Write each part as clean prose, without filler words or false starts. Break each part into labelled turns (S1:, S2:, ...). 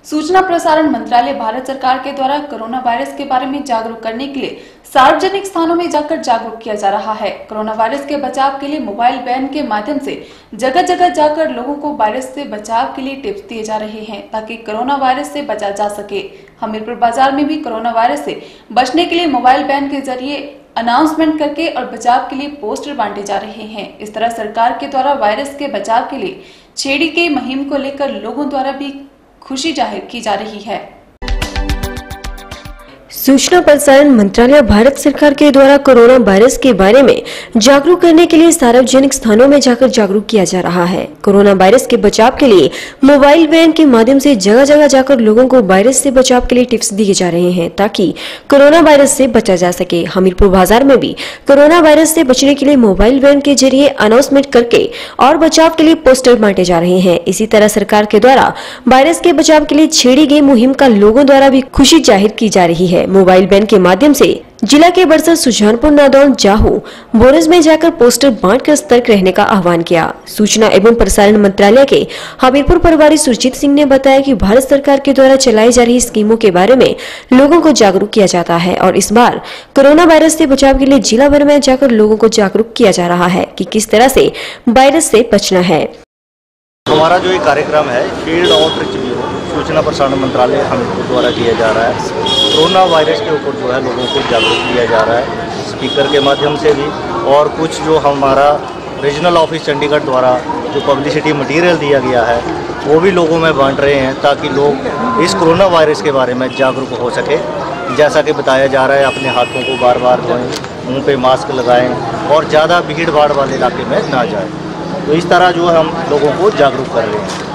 S1: सूचना प्रसारण मंत्रालय भारत सरकार के द्वारा कोरोना वायरस के बारे में जागरूक करने के लिए सार्वजनिक स्थानों में जाकर जागरूक किया जा रहा है। कोरोना वायरस के बचाव के लिए मोबाइल वैन के माध्यम से जगह जगह जाकर लोगों को वायरस से बचाव के लिए टिप्स दिए जा रहे हैं ताकि कोरोना वायरस से बचा जा सके। हमीरपुर बाजार में भी कोरोना वायरस से बचने के लिए मोबाइल वैन के जरिए अनाउंसमेंट करके और बचाव के लिए पोस्टर बांटे जा रहे हैं। इस तरह सरकार के द्वारा वायरस के बचाव के लिए छेड़ी की मुहिम को लेकर लोगों द्वारा भी खुशी जाहिर की जा रही है।
S2: सूचना प्रसारण मंत्रालय भारत सरकार के द्वारा कोरोना वायरस के बारे में जागरूक करने के लिए सार्वजनिक स्थानों में जाकर जागरूक किया जा रहा है। कोरोना वायरस के बचाव के लिए मोबाइल वैन के माध्यम से जगह जगह जाकर लोगों को वायरस से बचाव के लिए टिप्स दिए जा रहे हैं ताकि कोरोना वायरस से बचा जा सके। हमीरपुर बाजार में भी कोरोना वायरस से बचने के लिए मोबाइल वैन के जरिए अनाउंसमेंट करके और बचाव के लिए पोस्टर बांटे जा रहे हैं। इसी तरह सरकार के द्वारा वायरस के बचाव के लिए छेड़ी गई मुहिम का लोगों द्वारा भी खुशी जाहिर की जा रही है। मोबाइल वैन के माध्यम से जिला के बरसर, सुजानपुर, नादौन, जाहू, बोरज में जाकर पोस्टर बांटकर सतर्क रहने का आह्वान किया। सूचना एवं प्रसारण मंत्रालय के हमीरपुर प्रभारी सुरजीत सिंह ने बताया कि भारत सरकार के द्वारा चलाई जा रही स्कीमों के बारे में लोगों को जागरूक किया जाता है और इस बार कोरोना वायरस से बचाव के लिए जिला भर में जाकर लोगों को जागरूक किया जा रहा है कि किस तरह से वायरस से बचना है।
S3: हमारा जो ये कार्यक्रम है फील्ड आउटरीच ब्यूरो सूचना प्रसारण मंत्रालय हमीरपुर द्वारा किया जा रहा है। कोरोना वायरस के ऊपर जो है लोगों को जागरूक किया जा रहा है स्पीकर के माध्यम से भी, और कुछ जो हमारा रीजनल ऑफिस चंडीगढ़ द्वारा जो पब्लिसिटी मटेरियल दिया गया है वो भी लोगों में बांट रहे हैं ताकि लोग इस कोरोना वायरस के बारे में जागरूक हो सके। जैसा कि बताया जा रहा है अपने हाथों को बार बार धोएं, मुँह पे मास्क लगाएं और ज़्यादा भीड़ भाड़ वाले इलाके में ना जाएं। तो इस तरह जो है हम लोगों को जागरूक कर रहे हैं।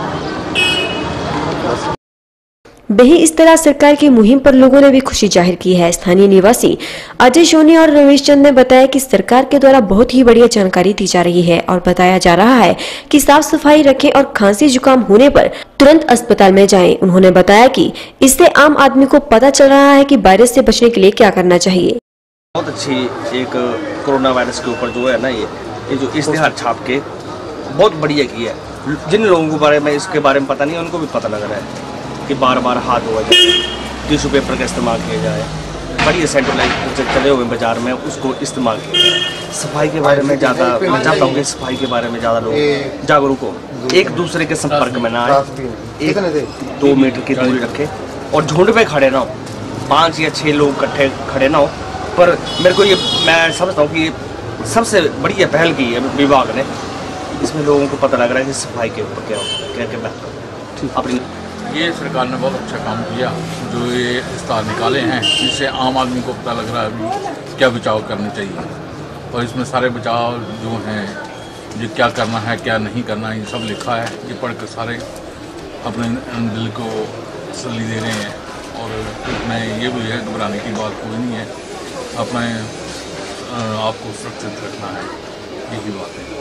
S2: वहीं इस तरह सरकार की मुहिम पर लोगों ने भी खुशी जाहिर की है। स्थानीय निवासी अजय सोनी और रमेश चंद ने बताया कि सरकार के द्वारा बहुत ही बढ़िया जानकारी दी जा रही है और बताया जा रहा है कि साफ सफाई रखें और खांसी जुकाम होने पर तुरंत अस्पताल में जाएं। उन्होंने बताया कि इससे आम आदमी को पता चल रहा है कि वायरस से बचने के लिए क्या करना चाहिए।
S4: बहुत अच्छी एक कोरोना वायरस के ऊपर जो है ना ये जो इश्तिहार छाप के बहुत बढ़िया की है। जिन लोगों को बारे में इसके बारे में पता नहीं है उनको भी पता लग रहा है कि बार बार हाथ धोया जाए, टिश्यू पेपर का इस्तेमाल किया जाए, बढ़िया सेंट्रलाइज चले हुए बाजार में उसको इस्तेमाल किया जाए। सफाई के बारे में ज़्यादा मैं चाहता हूँ कि सफाई के बारे में ज़्यादा लोग जागरूक हो, एक दूसरे के संपर्क में ना आए, 1-2 मीटर की दूरी रखें और झुंड पे खड़े ना हो, 5 या 6 लोग इकट्ठे खड़े ना हो। पर मेरे को ये मैं समझता हूँ कि सबसे बढ़िया पहल की है विभाग ने, इसमें लोगों को पता लग रहा है कि सफाई के ऊपर क्या अपनी
S5: ये सरकार ने बहुत अच्छा काम किया जो ये इस्तार निकाले हैं, जिससे आम आदमी को पता लग रहा है अभी क्या बचाव करना चाहिए और इसमें सारे बचाव जो हैं जो क्या करना है क्या नहीं करना है ये सब लिखा है। ये पढ़कर सारे अपने दिल को तसल्ली दे रहे हैं और इसमें ये भी है घबराने की बात कोई नहीं है, अपने आपको सुरक्षित रखना है, यही बात है।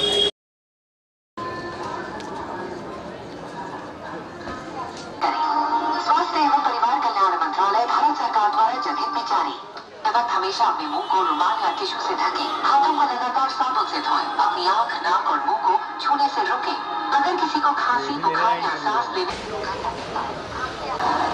S6: हमेशा अपने मुंह को रुमाल या टिश्यू से ढकें। हाथों को लगातार साबुन से धोएं। अपनी आँख, नाक और मुंह को छूने से रोकें। अगर किसी को खांसी, बुखार या सांस लेने